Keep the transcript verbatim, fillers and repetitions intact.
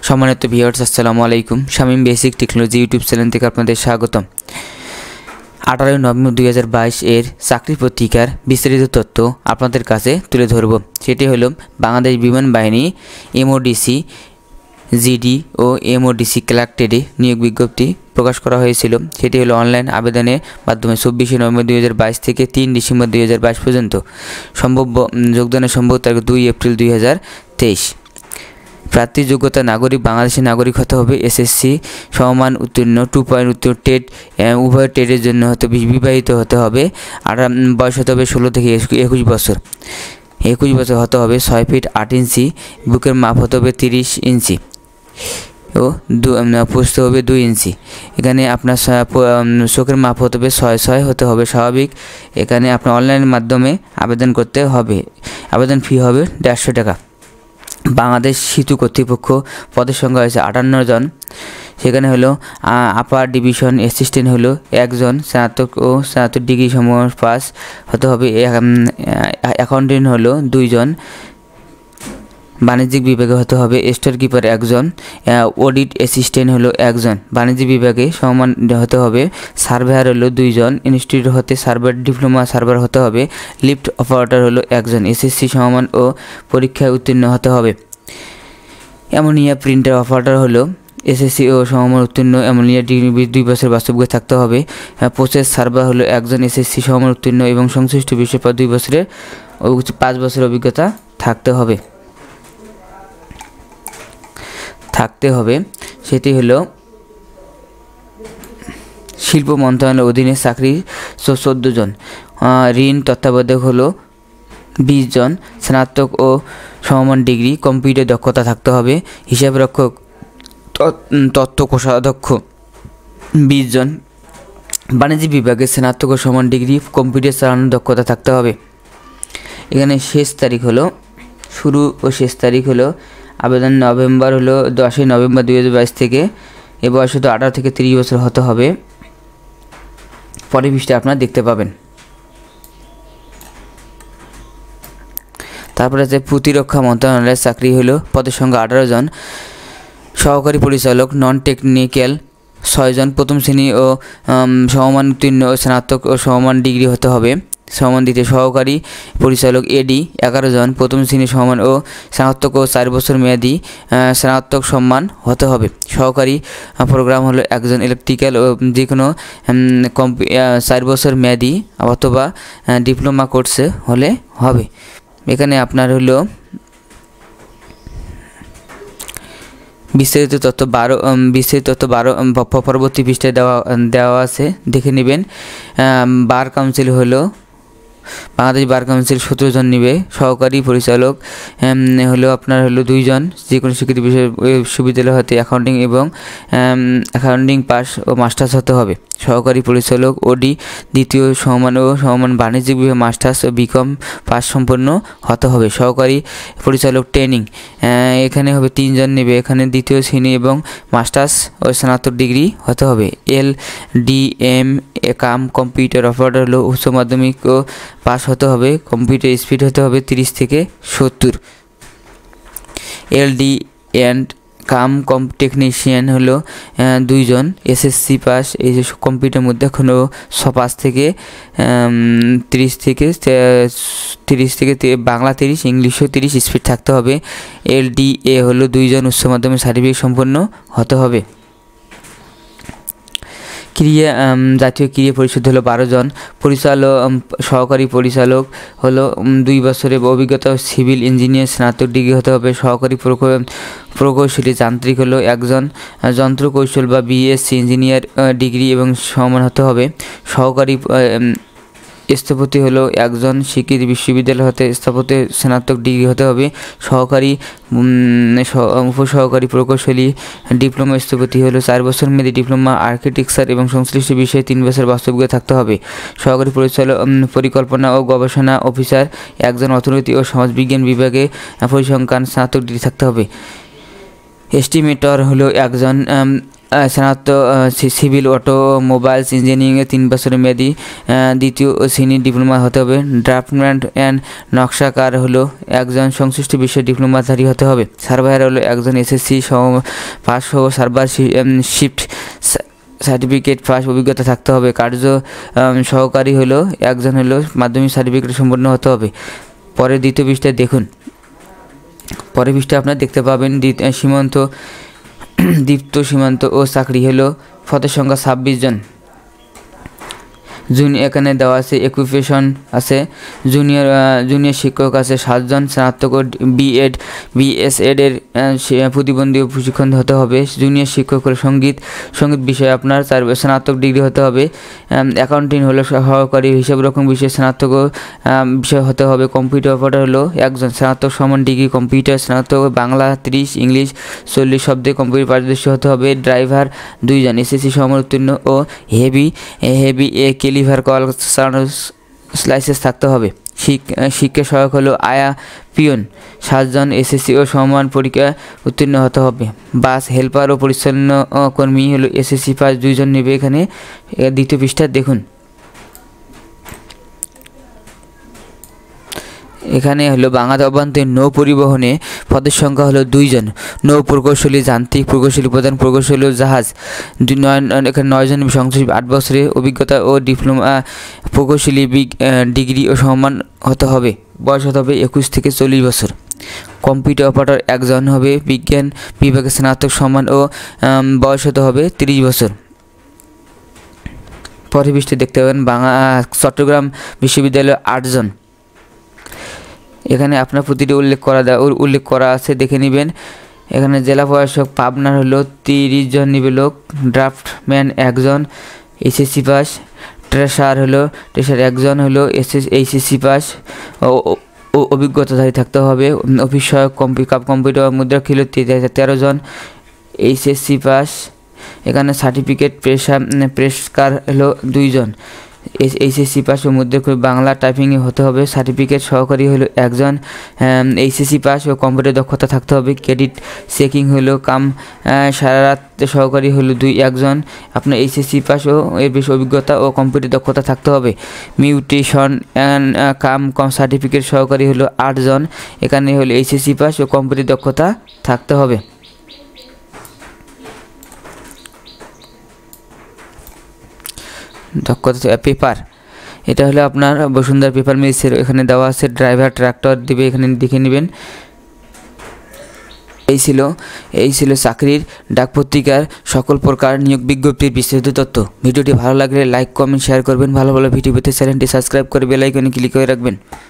সম্মানিত ভিউয়ার্স, আসসালামু আলাইকুম। Shamim Basic Technology YouTube channel থেকে আপনাদের স্বাগতম। আঠারোই নভেম্বর দুই হাজার বাইশ এর চাকরি পত্রিকার বিস্তারিত তথ্য আপনাদের কাছে তুলে ধরব। সেটি হলো বাংলাদেশ বিমান বাহিনী এমওডিসি জিডি ও এমওডিসি ক্লার্ক ট্রেডে নিয়োগ বিজ্ঞপ্তি প্রকাশ করা হয়েছিল। সেটি হলো অনলাইন আবেদনের মাধ্যমে চব্বিশে নভেম্বর দুই হাজার বাইশ থেকে তিন ডিসেম্বর দুই হাজার বাইশ পর্যন্ত। সম্ভব যোগদানের সম্ভব তারিখ দুই এপ্রিল দুই হাজার তেইশ। প্রার্থী যোগ্যতা নাগরিক, বাংলাদেশের নাগরিক হতে হবে, এসএসসি সমমান উত্তীর্ণ, টু পয়েন্ট উত্তীর্ণ, টেট উভয় টেটের জন্য হতে বিবাহিত হতে হবে, আর বয়স হতে হবে ষোলো থেকে একুশ বছর একুশ বছর হতে হবে, ছয় ফিট আট ইঞ্চি, বুকের মাপ হতে হবে তিরিশ ইঞ্চি ও প্রস্থ হবে দুই ইঞ্চি। এখানে আপনার চোখের মাপ হতে হবে ছয় ছয় হতে হবে স্বাভাবিক। এখানে আপনার অনলাইনের মাধ্যমে আবেদন করতে হবে। আবেদন ফি হবে দেড়শো টাকা। বাংলাদেশ সেতু কর্তৃপক্ষ পদের সংখ্যা হয়েছে আটান্ন জন। সেখানে হলো আপার ডিভিশন অ্যাসিস্ট্যান্ট হলো একজন, স্নাতক ও স্নাতক ডিগ্রি সমূহ পাস হতে হবে। অ্যাকাউন্টেন্ট হলো দুইজন, বাণিজ্যিক বিভাগে হতে হবে স্টোর কিপার একজন, অডিট অ্যাসিস্ট্যান্ট হলো একজন, বাণিজ্যিক বিভাগে সমান হতে হবে। সার্ভেয়ার হলো দুইজন, ইনস্টিটিউট হতে সার্ভার ডিপ্লোমা সার্ভার হতে হবে। লিফট অপারেটর হলো একজন, এসএসসি সমান ও পরীক্ষায় উত্তীর্ণ হতে হবে। অ্যামোনিয়া প্রিন্টার অপারেটর হলো এসএসসি ও সমমান উত্তীর্ণ, অ্যামোনিয়া ডিগ্রি দুই বছর বাস্তবজ্ঞ থাকতে হবে। প্রসেস সার্ভার হলো একজন, এসএসসি সমমান উত্তীর্ণ এবং সংশ্লিষ্ট বিষয়ের পর দুই বছরের পাঁচ বছরের অভিজ্ঞতা থাকতে হবে থাকতে হবে সেটি হলো শিল্প মন্ত্রণালয়ের অধীনে চাকরি চোদ্দ জন, ঋণ তত্ত্বাবধায়ক হলো বিশ জন, স্নাতক ও সমমান ডিগ্রি, কম্পিউটার দক্ষতা থাকতে হবে। হিসাবরক্ষক তথ্য কোষাধ্যক্ষ বিশ জন, বাণিজ্যিক বিভাগে স্নাতক ও সমান ডিগ্রি, কম্পিউটার চালানোর দক্ষতা থাকতে হবে। এখানে শেষ তারিখ হলো শুরু ও শেষ তারিখ হলো আবেদন নভেম্বর হলো দশই নভেম্বর দুই হাজার বাইশ থেকে, এ বয়স হতো আঠারো থেকে তিরিশ বছর হতে হবে। পরের পৃষ্ঠায় আপনারা দেখতে পাবেন। তারপরে আছে প্রতিরক্ষা মন্ত্রণালয়ের চাকরি হলো পদের সংখ্যা আঠারো জন, সহকারী পরিচালক নন টেকনিক্যাল ছয়জন, প্রথম শ্রেণী ও সমমান উত্তীর্ণ ও স্নাতক ও সমমান ডিগ্রি হতে হবে। সমান দ্বিতীয় সহকারী পরিচালক এডি এগারো জন, প্রথম শ্রেণী সমান ও স্নাতক ও চার বছর মেয়াদি স্নাতক সম্মান হতে হবে। সহকারী প্রোগ্রাম হলো একজন, ইলেকট্রিক্যাল ও যে কোনো চার বছর মেয়াদি অথবা ডিপ্লোমা কোর্সে হলে হবে। এখানে আপনার হলো বিস্তারিত তথ্য বারো বিস্তারিত তথ্য বারো পরবর্তী পৃষ্ঠায় দেওয়া দেওয়া আছে, দেখে নেবেন। বার কাউন্সিল হলো বাংলাদেশ বার কাউন্সিল সতেরো জন নেবে। সহকারী পরিচালক হলো আপনার হলো দুইজন, যে কোনো স্বীকৃতি বিষয় বিশ্ববিদ্যালয় হতে অ্যাকাউন্টিং এবং অ্যাকাউন্টিং পাস ও মাস্টার্স হতে হবে। সহকারী পরিচালক ওডি দ্বিতীয় সমান ও সমান বাণিজ্যিক বিভাগ মাস্টার্স ও বিকম পাস সম্পন্ন হতে হবে। সহকারী পরিচালক ট্রেনিং এখানে হবে তিনজন নেবে। এখানে দ্বিতীয় শ্রেণী এবং মাস্টার্স ও স্নাতক ডিগ্রি হতে হবে। L D M cum computer operator হলো উচ্চ মাধ্যমিক ও পাস হতে হবে। কম্পিউটার স্পিড হতে হবে তিরিশ থেকে সত্তর। এল ডি অ্যান্ড কাম কম টেকনিশিয়ান হলো দুইজন, এসএসসি পাস। এই যে কম্পিউটার মধ্যে এখনও ছ পাঁচ থেকে তিরিশ থেকে তিরিশ থেকে বাংলা তিরিশ, ইংলিশও তিরিশ স্পিড থাকতে হবে। এল ডি এ হলো দুইজন, উচ্চ মাধ্যমিক সার্টিফিকেট সম্পন্ন হতে হবে। ক্রিয়া জাতীয় ক্রিয়া পরিষদ হলো বারো জন, পরিচালক সহকারী পরিচালক হলো দুই বছরের অভিজ্ঞতা, সিভিল ইঞ্জিনিয়ার স্নাতক ডিগ্রি হতে হবে। সহকারী প্রকৌশলী যান্ত্রিক হলো একজন, যন্ত্র কৌশল বা বিএসসি ইঞ্জিনিয়ার ডিগ্রি এবং সমান হতে হবে। সহকারী স্থপতি হলো একজন, স্বীকৃত বিশ্ববিদ্যালয় হতে স্থাপত্যে স্নাতক ডিগ্রি হতে হবে। সহকারী উপসহকারী প্রকৌশলী ডিপ্লোমা স্থপতি হলো চার বছর মেয়াদী ডিপ্লোমা আর্কিটেকচার এবং সংশ্লিষ্ট বিষয়ে তিন বছর বাস্তবজ্ঞ থাকতে হবে। সহকারী পরিচালক পরিকল্পনা ও গবেষণা অফিসার একজন, অর্থনীতি ও সমাজবিজ্ঞান বিভাগে পরিসংখ্যান স্নাতক ডিগ্রি থাকতে হবে। এস্টিমেটর হলো একজন, স্নাতক সিভিল অটোমোবাইলস ইঞ্জিনিয়ারিংয়ে তিন বছরের মেয়াদি দ্বিতীয় শ্রেণীর ডিপ্লোমা হতে হবে। ড্রাফটম্যান অ্যান্ড নকশাকার হলো একজন সংশ্লিষ্ট বিষয়ে ডিপ্লোমাধারী হতে হবে। সার্ভায়ার হলো একজন এসএসসি পাস সহ সার্ভার শিফট সার্টিফিকেট পাস অভিজ্ঞতা থাকতে হবে। কার্য সহকারী হলো একজন হলো মাধ্যমিক সার্টিফিকেট সম্পন্ন হতে হবে। পরে দ্বিতীয় পৃষ্ঠায় দেখুন, পরের পৃষ্ঠায় আপনারা দেখতে পাবেন সীমান্ত দীপ্ত সীমান্ত ও চাকরি হলো পদের সংখ্যা ছাব্বিশ জন। জুনিয়র এখানে দেওয়া আছে একুইপেশন আছে, জুনিয়র জুনিয়র শিক্ষক আছে সাতজন। স্নাতক ও বিএড বিএসএড এর প্রতিবন্ধী প্রশিক্ষণ হতে হবে। জুনিয়র শিক্ষক হলো সঙ্গীত সঙ্গীত বিষয়ে আপনার চার স্নাতক ডিগ্রি হতে হবে। অ্যাকাউন্টিং হলো সহকারী হিসাব রকম বিষয়ে স্নাতক বিষয় হতে হবে। কম্পিউটার অপারেটর হলো একজন, স্নাতক সমান ডিগ্রি কম্পিউটার। স্নাতক বাংলা ত্রিশ, ইংলিশ চল্লিশ শব্দে কম্পিউটার পারদর্শী হতে হবে। ড্রাইভার দুইজন, এসএসসি সমান উত্তীর্ণ ও হেভি হেভি এ লিভার কল চালানোর লাইসেন্স থাকতে হবে। শিক্ষা সহায়ক হলো আয়া পিয়ন সাতজন, এসএসসি ও সমান পরীক্ষা উত্তীর্ণ হতে হবে। বাস হেল্পার ও পরিচ্ছন্ন কর্মী হলো এসএসসি পাস দুইজন নেবে। এখানে দ্বিতীয় পৃষ্ঠা দেখুন, এখানে হলো বাংলাদেশ অভ্যন্তরীণ নৌ পরিবহনে পদের সংখ্যা হলো দুইজন। নৌ প্রকৌশলী, যান্ত্রিক প্রকৌশলী, প্রধান প্রকৌশলী ও জাহাজ নয়, এখানে নয়জন সংশ্লিষ্ট আট বছরের অভিজ্ঞতা ও ডিপ্লোমা প্রকৌশলী ডিগ্রি ও সমান হতে হবে। বয়স হতে হবে একুশ থেকে চল্লিশ বছর। কম্পিউটার অপারেটর একজন হবে, বিজ্ঞান বিভাগে স্নাতক সমান ও বয়স হতে হবে তিরিশ বছর। পরের পৃষ্ঠায় দেখতে পাবেন বাংলা চট্টগ্রাম বিশ্ববিদ্যালয় আটজন। এখানে আপনার প্রতিটি উল্লেখ করা উল্লেখ করা আছে, দেখে নেবেন। এখানে জেলা প্রশাসক পাবনার হলো তিরিশ জন নিবে লোক। ড্রাফটম্যান একজন, এইচএসসি পাস। ট্রেসার হলো ট্রেসার একজন হলো এসএস এইচএসসি পাস ও অভিজ্ঞতাধারী থাকতে হবে। অফিস সহায়ক কম্পিউটার মুদ্রা ছিল তেরো জন, এইচএসসি পাস। এখানে সার্টিফিকেট প্রেসা প্রেসকার হলো দুইজন, এইচএসসি পাস ও মধ্যে বাংলা টাইপিংয়ে হতে হবে। সার্টিফিকেট সহকারী হলো একজন, এইচএসসি পাস ও কম্পিউটার দক্ষতা থাকতে হবে। ক্রেডিট চেকিং হলো কাম সারা রাত সহকারী হলো দুই একজন, আপনার এইচএসসি পাস ও এর বেশি অভিজ্ঞতা ও কম্পিউটার দক্ষতা থাকতে হবে। মিউটেশন কাম কম সার্টিফিকেট সহকারী হলো আটজন, এখানে হলো এইচএসসি পাস ও কম্পিউটার দক্ষতা থাকতে হবে। দক্ষতা পেপার, এটা হলো আপনার বসুন্ধরা পেপার মিলসের এখানে দেওয়া আছে। ড্রাইভার ট্রাক্টর দিবে, এখানে দেখে নেবেন। এই ছিল এই ছিল চাকরির ডাক পত্রিকার সকল প্রকার নিয়োগ বিজ্ঞপ্তির বিস্তারিত তথ্য। ভিডিওটি ভালো লাগলে লাইক কমেন্ট শেয়ার করবেন। ভালো ভালো ভিডিও পেতে চ্যানেলটি সাবস্ক্রাইব করে বেল আইকনে ক্লিক করে রাখবেন।